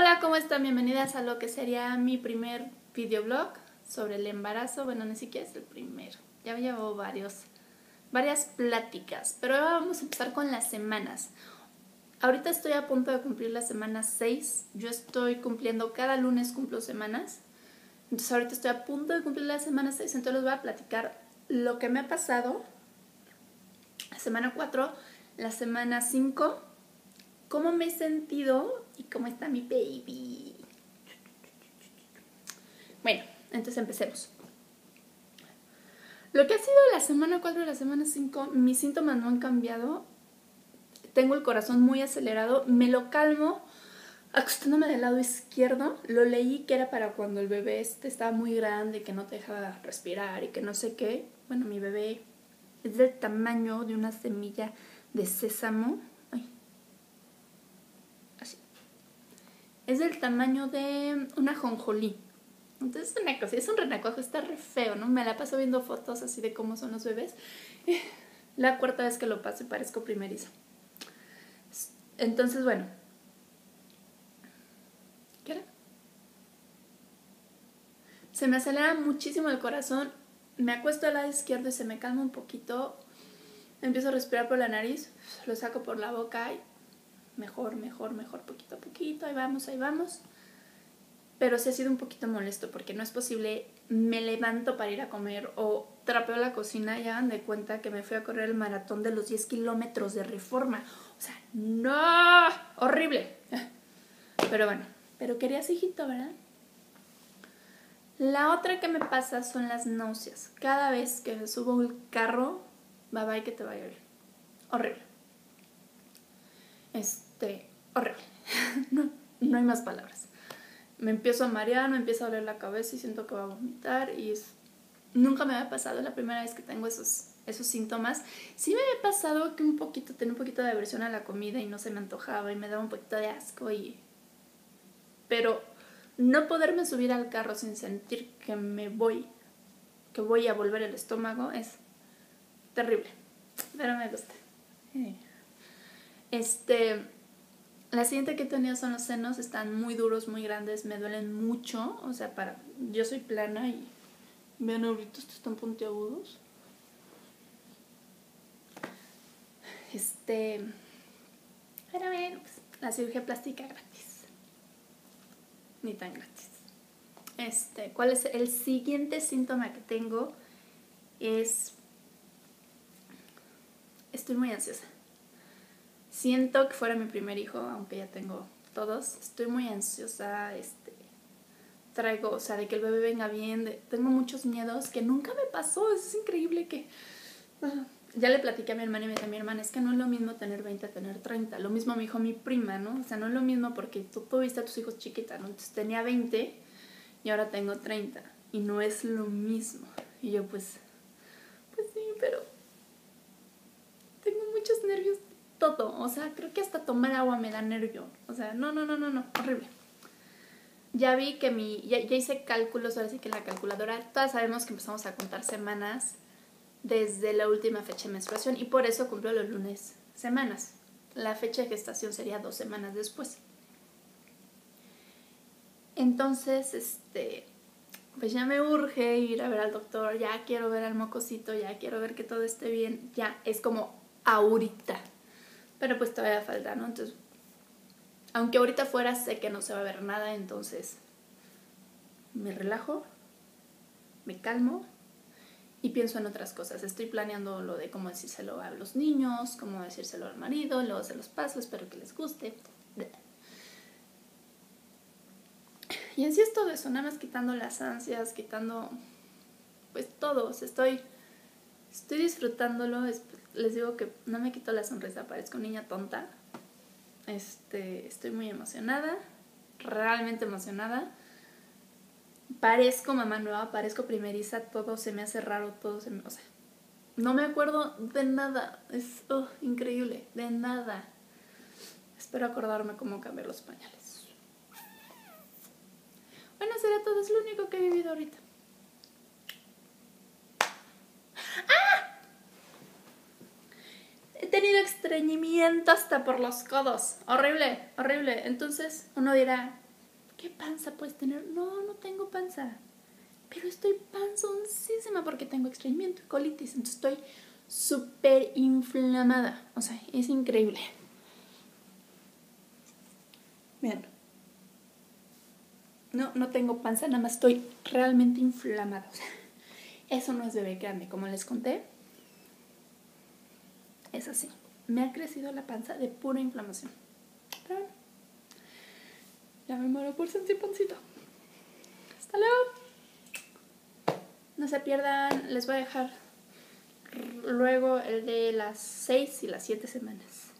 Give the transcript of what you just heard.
Hola, ¿cómo están? Bienvenidas a lo que sería mi primer videoblog sobre el embarazo. Bueno, ni siquiera es el primero. Ya llevo varias pláticas, pero ahora vamos a empezar con las semanas. Ahorita estoy a punto de cumplir la semana 6. Yo estoy cumpliendo, cada lunes cumplo semanas. Entonces ahorita estoy a punto de cumplir la semana 6. Entonces les voy a platicar lo que me ha pasado. La semana 4, la semana 5, cómo me he sentido y cómo está mi baby. Bueno, entonces empecemos. Lo que ha sido la semana 4 y la semana 5, mis síntomas no han cambiado. Tengo el corazón muy acelerado, me lo calmo acostándome del lado izquierdo. Lo leí que era para cuando el bebé estaba muy grande, que no te deja respirar y que no sé qué. Bueno, mi bebé es del tamaño de una semilla de sésamo. Ay. Así. Es del tamaño de una ajonjolí. Entonces una cosa, es un renacuajo, está re feo, ¿no? Me la paso viendo fotos así de cómo son los bebés. La cuarta vez que lo paso y parezco primeriza. Entonces, bueno. ¿Qué era? Se me acelera muchísimo el corazón. Me acuesto al lado izquierdo y se me calma un poquito. Empiezo a respirar por la nariz. Lo saco por la boca y mejor, poquito a poquito. Ahí vamos. Pero sí ha sido un poquito molesto porque no es posible, me levanto para ir a comer o trapeo la cocina y hagan de cuenta que me fui a correr el maratón de los 10 kilómetros de Reforma. O sea, ¡no! ¡Horrible! Pero bueno, pero querías hijito, ¿verdad? La otra que me pasa son las náuseas. Cada vez que me subo al carro, bye que te vaya bien. Horrible. Horrible. No hay más palabras. Me empiezo a marear, me empieza a doler la cabeza y siento que voy a vomitar nunca me había pasado, es la primera vez que tengo esos síntomas. Sí me había pasado que tenía un poquito de aversión a la comida y no se me antojaba y me daba un poquito de asco pero no poderme subir al carro sin sentir que voy a volver el estómago es terrible, pero me gusta. La siguiente que he tenido son los senos, están muy duros, muy grandes, me duelen mucho, o sea, yo soy plana y vean ahorita estos están puntiagudos. Pero bueno, pues, la cirugía plástica gratis. Ni tan gratis. ¿Cuál es el siguiente síntoma que tengo? Estoy muy ansiosa. Siento que fuera mi primer hijo, aunque ya tengo todos. Estoy muy ansiosa, traigo, o sea, de que el bebé venga bien. Tengo muchos miedos que nunca me pasó. Es increíble que... ya le platiqué a mi hermana y me dice, mi hermana, es que no es lo mismo tener 20 a tener 30. Lo mismo me dijo mi prima, ¿no? O sea, no es lo mismo porque tú tuviste a tus hijos chiquitas, ¿no? Entonces tenía 20 y ahora tengo 30. Y no es lo mismo. Y yo, pues sí, pero tengo muchos nervios. Todo, o sea, creo que hasta tomar agua me da nervio. O sea, no, horrible. Ya vi que ya hice cálculos, ahora sí que en la calculadora, todas sabemos que empezamos a contar semanas desde la última fecha de menstruación y por eso cumplo los lunes semanas. La fecha de gestación sería 2 semanas después. Entonces, pues ya me urge ir a ver al doctor, ya quiero ver al mocosito, ya quiero ver que todo esté bien, ya es como ahorita. Pero pues todavía falta, ¿no? Entonces, aunque ahorita fuera, sé que no se va a ver nada, entonces me relajo, me calmo y pienso en otras cosas. Estoy planeando lo de cómo decírselo a los niños, cómo decírselo al marido, luego se los paso, espero que les guste. Y así es todo eso, nada más quitando las ansias, quitando pues todo. O sea, estoy disfrutándolo. Les digo que no me quito la sonrisa, parezco niña tonta. Estoy muy emocionada, realmente emocionada. Parezco mamá nueva, parezco primeriza, todo se me hace raro, o sea, no me acuerdo de nada. Es increíble, de nada. Espero acordarme cómo cambiar los pañales. Bueno, será todo, es lo único que he vivido ahorita. He tenido estreñimiento hasta por los codos. Horrible. Entonces uno dirá, ¿qué panza puedes tener? No, no tengo panza. Pero estoy panzoncísima porque tengo estreñimiento y colitis. Entonces estoy súper inflamada. O sea, es increíble. Vean. No tengo panza, nada más estoy realmente inflamada. O sea, eso no es bebé grande, como les conté. Es así. Me ha crecido la panza de pura inflamación. Pero bueno, ya me muero por sentir pancito. Hasta luego. No se pierdan, les voy a dejar luego el de las 6 y las 7 semanas.